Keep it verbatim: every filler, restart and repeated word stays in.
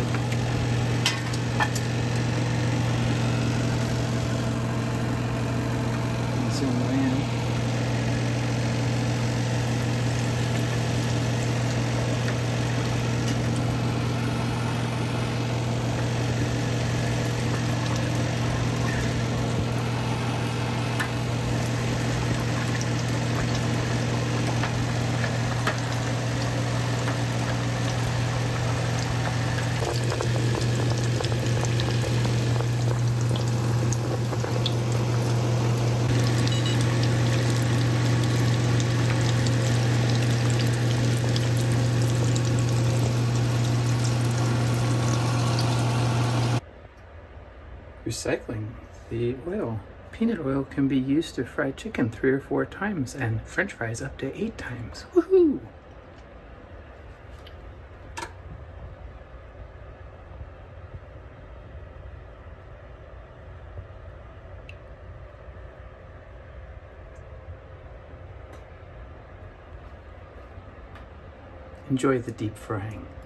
Zoom in. Recycling the oil. Peanut oil can be used to fry chicken three or four times and French fries up to eight times. Woohoo! Enjoy the deep frying.